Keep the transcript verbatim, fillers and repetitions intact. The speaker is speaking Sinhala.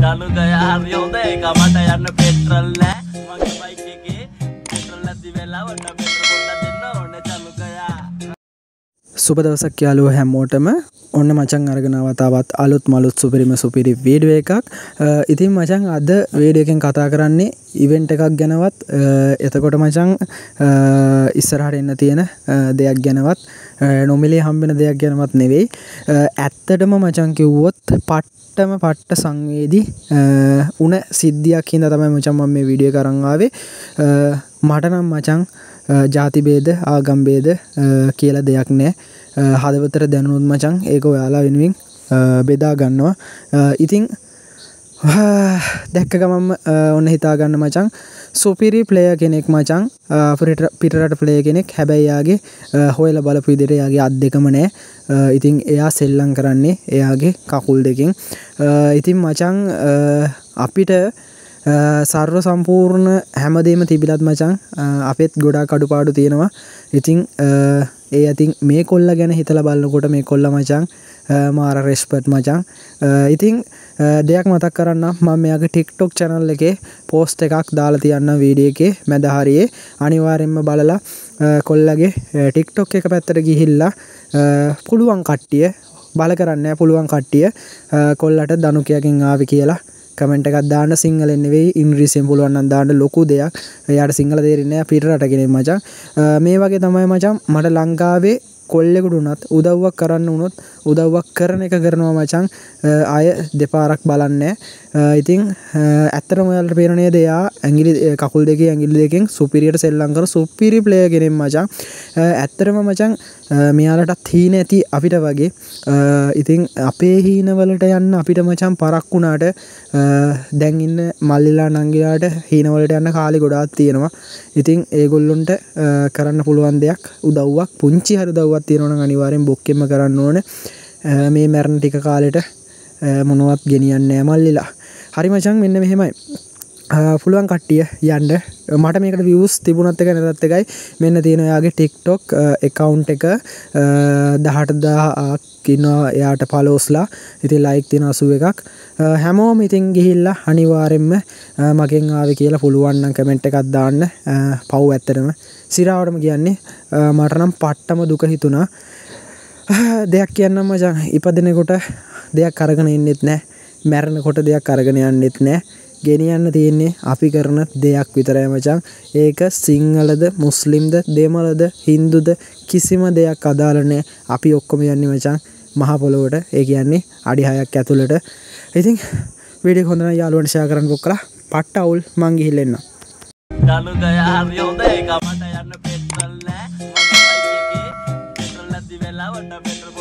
Dalu gaya hari hode kamata yanna petrol nෑ මගේ බයික් එකේ petrol නැති වෙලාවට petrol පොඩ්ඩක් දෙන්න ඕනේ dalu gaya සුබ දවසක් යාළුවෝ හැමෝටම ඔන්න මචං අරගෙන ආවතාවත් අලුත් මලුත් සුපිරිම සුපිරි වීඩියෝ එකක්. ඉතින් මචං අද වීඩියෝ එකෙන් කතා කරන්නේ ඉවෙන්ට් එකක් ගැනවත් එතකොට මචං ඉස්සරහට එන්න තියෙන දෙයක් ගැනවත් නොමිලේ හම්බෙන දෙයක් ගැනවත් නෙවෙයි. ඇත්තටම මචං කිව්වොත් පට්ටම පට්ට සංවේදී උන සිද්ධියක් හින්දා තමයි මචං මම මේ වීඩියෝ එක අරන් ආවේ. මට නම් මචං ජාති ભેද ආගම් ભેද කියලා දෙයක් නෑ. හදවතට දැනුනොත් මචං ඒක ඔයාලා වෙනුවෙන් බෙදා ගන්නවා. ඉතින් දැක්ක ගමන්ම ඔන්න හිතා ගන්න මචං සුපිරි ප්ලේයර් කෙනෙක් මචං පිටරට ප්ලේයර් කෙනෙක්. හැබැයි යාගේ හොයලා බලපු විදිහට යාගේ අත් දෙකම නෑ. ඉතින් එයා සෙල්ලම් කරන්නේ එයාගේ කකුල් දෙකෙන්. ඉතින් මචං අපිට සර්ව සම්පූර්ණ හැමදේම තිබිලත් මචං අපෙත් ගොඩාක් අඩුපාඩු තියෙනවා. ඉතින් ඒ අතින් මේ කොල්ල ගැන හිතලා බලනකොට මේ කොල්ල මචං මාර රෙස්පෙක්ට් මචං. ඉතින් දෙයක් මතක් කරන්න මම මෙයාගේ TikTok channel එකේ post එකක් දාලා තියන්නම් වීඩියෝ එකේ මැද හරියේ. අනිවාර්යෙන්ම බලලා කොල්ලගේ TikTok එක පැත්තට ගිහිල්ලා පුළුවන් කට්ටිය බල කරන්න පුළුවන් කට්ටිය කොල්ලට දනුකයකින් ආවි කියලා කමෙන්ට් එකක් දාන්න. සිංහලෙන් නෙවෙයි ඉංග්‍රීසියෙන් පුළුවන් නම් දාන්න. ලොකු දෙයක්. එයාට සිංහල තේරෙන්නේ නැහැ පිටරට කෙනෙක් මචං. මේ වගේ තමයි මචං මට ලංකාවේ කොල්ලෙකුට උනත් උදව්වක් කරන්න උනොත් උදව්වක් කරන එක කරනවා මචං. අය දෙපාරක් බලන්නේ. ඉතින් ඇත්තටම ඔයාලට පේන නේද එයා ඇඟිලි කකුල් දෙකේ ඇඟිලි දෙකෙන් සුපිරියට සෙල්ලම් කර සුපිරි ප්ලේයර් කෙනෙක් මචං. ඇත්තටම මචං මෙයාලටත් හීන ඇති අපිට වගේ. ඉතින් අපේ හීන වලට යන්න අපිට මචං පරක් වුණාට දැන් ඉන්න මල්ලිලා නංගිලාට හීන වලට යන්න කාලේ ගොඩාක් තියෙනවා. ඉතින් ඒගොල්ලොන්ට කරන්න පුළුවන් දෙයක් උදව්වක් පුංචි හරි උදව්වක් තියෙනවා නම් අනිවාර්යෙන් බොක්කෙම කරන්න ඕනේ. මේ මරණ ටික කාලෙට මොනවත් ගෙනියන්නේ නැහැ මල්ලිලා. හරි මචං මෙන්න මෙහෙමයි. පුළුවන් කට්ටිය යන්න. මට මේකට views තිබුණත් එක නැතත් එකයි. මෙන්න තියෙන එයාගේ TikTok account එක දහඅට දහසක් ඉන්නවා එයාට followsලා. ඉතින් like තියෙන අසූ එකක්. හැමෝම ඉතින් ගිහිල්ලා අනිවාර්යෙන්ම මගෙන් ආවේ කියලා පුළුවන් නම් කමෙන්ට් එකක් දාන්න. පව් ඇත්තටම සිරාවටම කියන්නේ මට නම් පට්ටම දුක හිතුණා. දෙයක් කියන්නම් මචං. ඉපදෙනකොට දෙයක් අරගෙන ඉන්නෙත් නැහැ. මැරෙනකොට දෙයක් අරගෙන යන්නෙත් නැහැ. ගෙනියන්න තියෙන්නේ අපි කරන දෙයක් විතරයි මචං. ඒක සිංහලද මුස්ලිම්ද දෙමළද හින්දුද කිසිම දෙයක් අදාළ නැහැ. අපි ඔක්කොම යන්නේ මචං මහ පොළොවට. ඒ කියන්නේ අඩි හයක් ඇතුළට. ඉතින් වීඩියෝ හොඳ නම් යාළුවන්ට ෂෙයා කරන්න බොක්කලා පට්ට අවුල් මං ගිහිල්ලා එන්නම්. dalu gaya hari hode kamata yanna petrol nෑ මගේ බයික් එකේ petrol නැති වෙලාවට petrol